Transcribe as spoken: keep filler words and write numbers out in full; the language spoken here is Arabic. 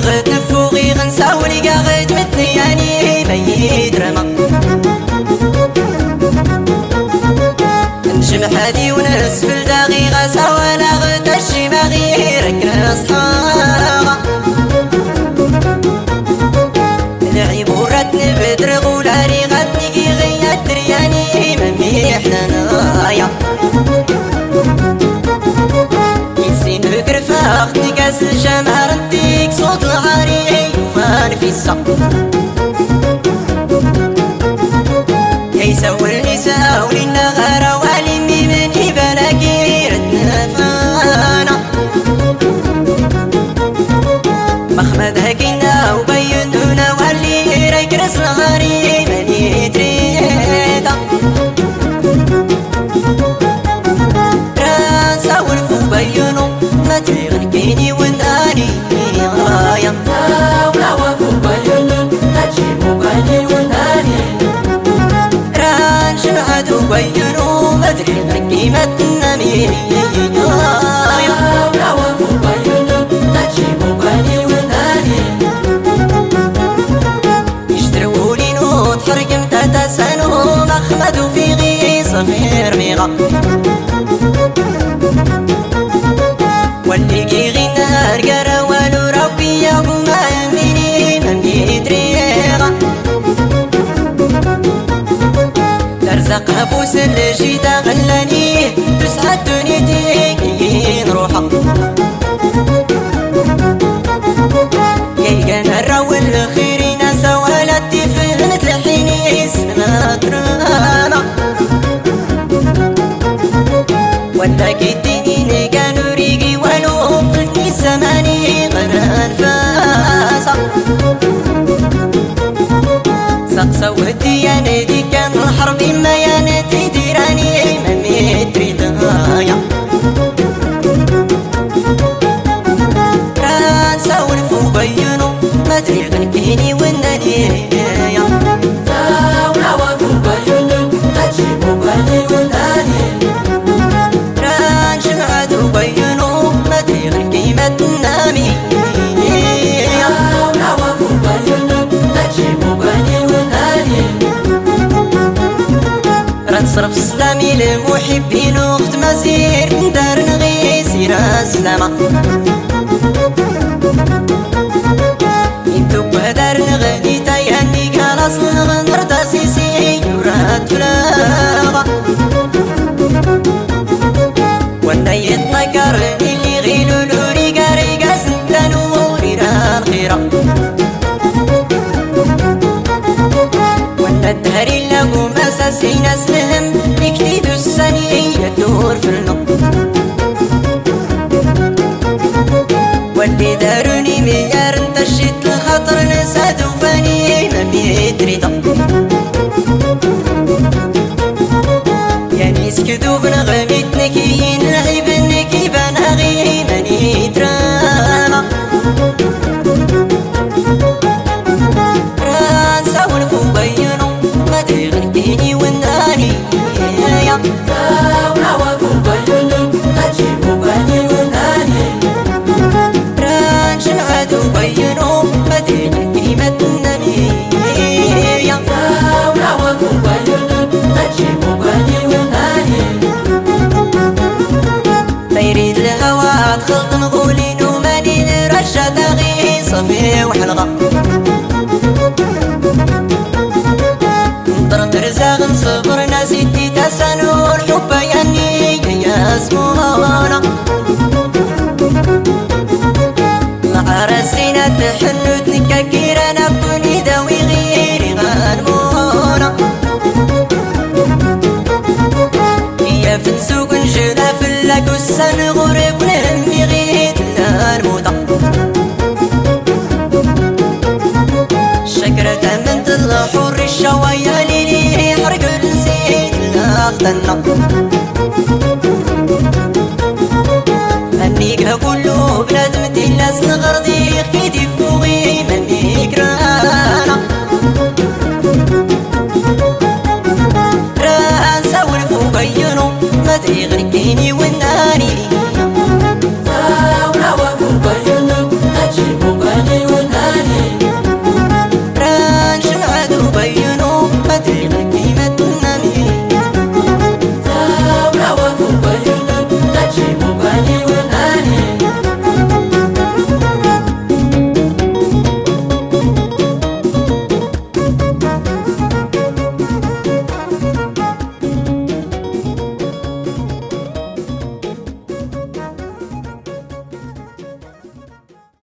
غد نفوغي غنساولي قا غد متني يعني ميت رمى نجم حادي ونسفل داغي غاسا ولا غد الشي ما غيرك نصحاغا العيب ورات نبدر غولاري غدني غيات درياني ممي حنانايا ينسين فكر فاختي كاس الجمال رديك صوت العاري وفان في السق يسولني ساولي النغارة وعلمي من يبالاكي ردنا فانا مخمد هكينا وبينونا وعلي ريك رس الغاري ماني تريدا راسا ولفو بينو ما تغنكيني وناني غايا ولا وفو بينو تجيبو بني وناني شنعدو بينو مدري غنكي متنامي ولا وفو بينو تجيبو بني وناني يشترولي نوت حرقم تتسانو مخمدو في غي صفير ميغا واللي كي غينا رقارا والو راوكي يابو ما يميني ممي دريغا ترزق هفوس الجيدة غلاني تسعد دنيتي كي نروحا يلقى نراو الخير ناسا ولا تفهمت لحيني سنما ترانا ولا كيتيني نيقا نوريقي والو فلتني السماني غنان فاسا سقسا ودي يا ندي كان الحرب ما يا ندي ديراني ممي تريدايا راسا ولفو بينو ما تري غنكيني وناني ولا وفو بينو تجيبو بني وناني رانشم عدو بينو ما تري غنكي متنامي ولا وفو بينو تجيبو بني وناني رنصرف سلامي للمحبين وقت مسير دار نغي سيرا سلاما انتو بهدار نغني تايهني كالاس نغنر تاسيسي يورات فلاغا وانا يتنكرني اللي غيلو لوري قاري قاسن تنوري ران خيرا الدهري لقو مساسي ناس مهم يكتيدو السني يدور في النق واللي داروني مليار انتشيت الخطر نسادو فاني ممي تريدا يعني سكدو بنغمي تنكيين العيب النكي بنغي ماني ترانا راسا ولفو بينو غنكيني وناني ولا وفو بينو تجيبو بني وناني رانشن عدو بينو مدري غنكي متنامي ولا وفو بينو تجيبو بني وناني تيريد الهوا دخلت نغولين وماني نرشا داغي صفي وحلغة ترزاغ صبر ناسيتي تسانو الحب يعني يا سمونا مع راسينا تحنو تنكاكيرا نبني داوي غيري غنمونا يا فنسوق نجلا فلاك والسن غرب نهمي غيت الموتى شكرة من تضحور الشوايا ليلي حرق نسيت لاختنا هنيك كله بنادم تلاس نغرضي خيدي